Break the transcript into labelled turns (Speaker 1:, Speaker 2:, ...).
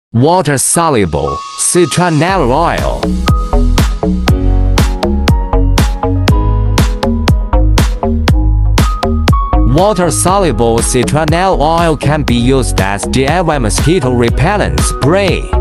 Speaker 1: Water-soluble citronella oil. Water-soluble citronella oil can be used as DIY mosquito repellent spray.